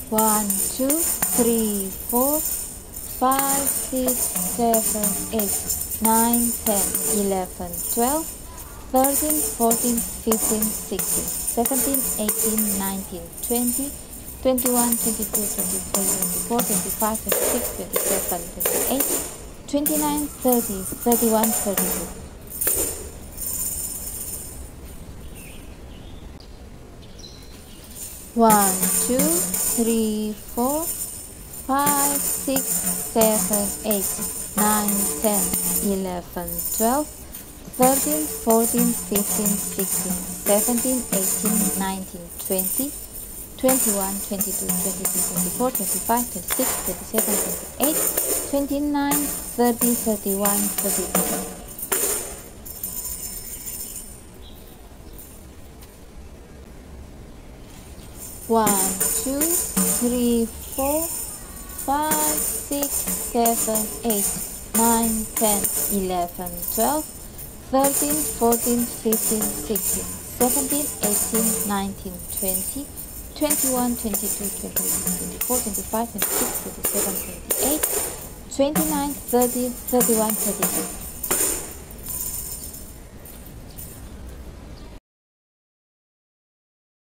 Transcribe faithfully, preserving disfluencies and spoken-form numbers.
one, two, three, four, five, six, seven, eight, nine, ten, eleven, twelve, thirteen, fourteen, fifteen, sixteen, seventeen, eighteen, nineteen, twenty, twenty-one, twenty-two, twenty-three, twenty-four, twenty-five, twenty-six, twenty-seven, twenty-eight, twenty-nine, thirty, thirty-one, thirty-two. one, two, three, four, five, six, seven, eight, nine, ten, eleven, twelve, thirteen, fourteen, fifteen, sixteen, seventeen, eighteen, nineteen, twenty, twenty-one, twenty-two, twenty-three, twenty-four, twenty-five, twenty-six, twenty-seven, twenty-eight, twenty-nine, thirty, thirty-one, thirty-two. one, two, three, four, five, six, seven, eight, nine, ten, eleven, twelve, thirteen, fourteen, fifteen, sixteen, seventeen, eighteen, nineteen, twenty, twenty-one, twenty-two, twenty-three, twenty-four, twenty-five, twenty-six, twenty-seven, twenty-eight, twenty-nine, thirty, thirty-one, thirty-two.